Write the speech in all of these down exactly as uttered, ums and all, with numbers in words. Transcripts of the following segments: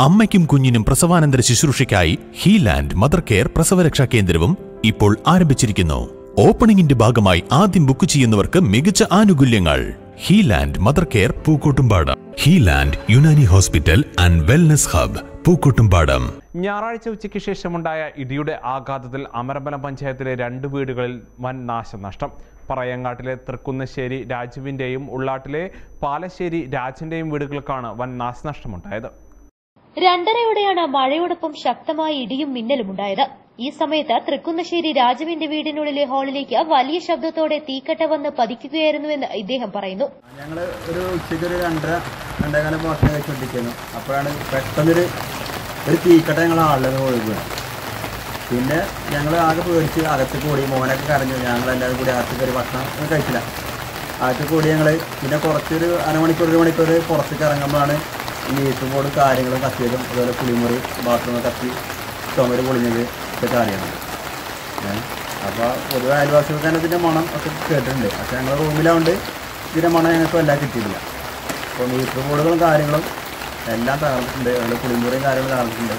അമ്മയ്ക്കും കുഞ്ഞിനും പ്രസവാനന്തര ശുശ്രൂഷയ്ക്കായി ഹീലാൻഡ് mother care പ്രസവരക്ഷാ കേന്ദ്രവും ഇപ്പോൾ ആരംഭിച്ചിരിക്കുന്നു. ഓപ്പണിംഗിന്റെ ഭാഗമായി ആദ്യം ബുക്ക് ചെയ്യുന്നവർക്ക് മികച്ച ആനുകൂല്യങ്ങൾ. Healand mother care Pookkottumpadam. Healand Unani hospital and wellness hub Pookkottumpadam. ഞായറാഴ്ച ഉച്ചയ്ക്ക് ശേഷമുണ്ടായ ഇടിയുടെ ആഘാതത്തിൽ അമരമ്പലം പഞ്ചായത്തിലെ രണ്ട് വീടുകളിൽ വൻ നാശനഷ്ടം. പറയങ്ങാട്ടിലെ തൃക്കുന്നശ്ശേരി രാജുവിന്റെയും ഉള്ളാട്ടിലെ പാലശ്ശേരി രാജന്റെയും വീടുകൾക്കാണ് വൻ നാശനഷ്ടമുണ്ടായത്. രണ്ടരയോടെയാണ് മഴയോടൊപ്പം ശക്തമായ ഇടിയും മിന്നലും ഉണ്ടായത്. ഈ സമയത്ത് തൃക്കുന്നശ്ശേരി രാജുവിന്റെ വീടിനുള്ളിലെ ഹാളിലേക്ക് വലിയ ശബ്ദത്തോടെ തീക്കട്ട വന്ന് പതിക്കുകയായിരുന്നുവെന്ന് ഇദ്ദേഹം പറയുന്നു. ഞങ്ങള് ഒരു ഉച്ചയ്ക്ക് ഒരു രണ്ടര രണ്ടേകാലം ഭക്ഷണം കഴിച്ചുകൊണ്ടിരിക്കുന്നു. അപ്പോഴാണ് പെട്ടെന്നൊരു ഒരു തീക്കട്ട ഞങ്ങൾ ആളിൽ ഒഴുകുകയാണ്. പിന്നെ ഞങ്ങൾ ആകെ പേടിച്ച് അകത്ത് കൂടി, മോനൊക്കെ കരഞ്ഞു. ഞങ്ങളെല്ലാവരും കൂടി അകത്ത് കയറി ഭക്ഷണം കഴിച്ചില്ല. അകത്ത് കൂടി ഞങ്ങൾ പിന്നെ കുറച്ചൊരു അരമണിക്കൂർ ഒരു മണിക്കൂർ പുറത്തേക്ക് ഇറങ്ങുമ്പോഴാണ് ഈ മീറ്റർ ബോർഡ് കാര്യങ്ങളും കത്തിയതും അതുപോലെ കുളിമുറി ബാത്റൂം കത്തി ചുമര് പൊളിഞ്ഞത് ഒക്കെ അറിയണം. അപ്പോൾ പൊതുവെ അയൽവാസികൾക്ക് തന്നെ ഇതിൻ്റെ മണം ഒക്കെ കേട്ടിട്ടുണ്ട്. പക്ഷേ ഞങ്ങൾ റൂമിലാവുകൊണ്ട് ഇതിൻ്റെ മണം ഞങ്ങൾക്ക് എല്ലാം കിട്ടിയിട്ടില്ല. അപ്പോൾ മീറ്റർ ബോർഡുകളും കാര്യങ്ങളും എല്ലാം തകർന്നിട്ടുണ്ട്. അതുപോലെ കുളിമുറിയും കാര്യങ്ങളും തകർന്നിട്ടുണ്ട്.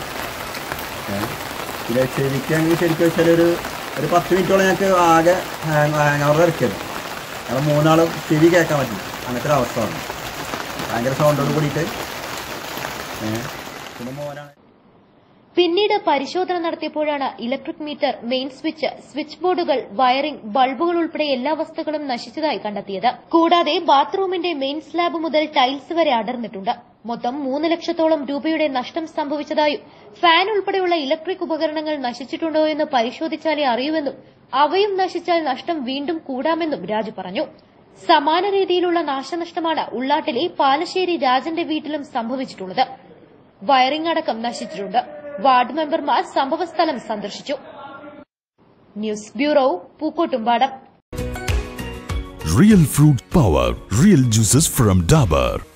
പിന്നെ ശരിക്കും ശരിക്കും വെച്ചാൽ ഒരു ഒരു പത്ത് മിനിറ്റോളം ഞങ്ങൾക്ക് ആകെ ഹാങ് ഹാങ് അവർ ഇറക്കിയത്. ഞങ്ങൾ മൂന്നാളും ചെവി കേൾക്കാൻ പറ്റില്ല. അങ്ങനത്തെ ഒരു അവസ്ഥ വന്നു. ഭയങ്കര സൗണ്ടോട് കൂടിയിട്ട്. പിന്നെ മോനാണ്. പിന്നീട് പരിശോധന നടത്തിയപ്പോഴാണ് electric meter, main switch, switch ബോർഡുകൾ, വയറിംഗ്, ബൾബുകൾ ഉൾപ്പെടെ എല്ലാ വസ്തുക്കളും നശിച്ചതായി കണ്ടെത്തിയത്. കൂടാതെ ബാത്റൂമിന്റെ മെയിൻ സ്ലാബ് മുതൽ ടൈൽസ് വരെ അടർന്നിട്ടുണ്ട്. മൊത്തം മൂന്ന് ലക്ഷത്തോളം രൂപയുടെ നഷ്ടം സംഭവിച്ചതായും ഫാൻ ഉൾപ്പെടെയുള്ള ഇലക്ട്രിക് ഉപകരണങ്ങൾ നശിച്ചിട്ടുണ്ടോ എന്ന് പരിശോധിച്ചാലേ അറിയൂവെന്നും അവയും നശിച്ചാൽ നഷ്ടം വീണ്ടും കൂടാമെന്നും രാജു പറഞ്ഞു. സമാന രീതിയിലുള്ള നാശനഷ്ടമാണ് ഉള്ളാട്ടിലെ പാലശ്ശേരി രാജന്റെ വീട്ടിലും സംഭവിച്ചിട്ടുള്ളത്. വയറിംഗ് അടക്കം നശിച്ചിട്ടുണ്ട്. വാർഡ് മെമ്പർമാർ സംഭവസ്ഥലം സന്ദർശിച്ചു. News bureau, Pookkottumpadam. Real fruit power, real juices from Dabur.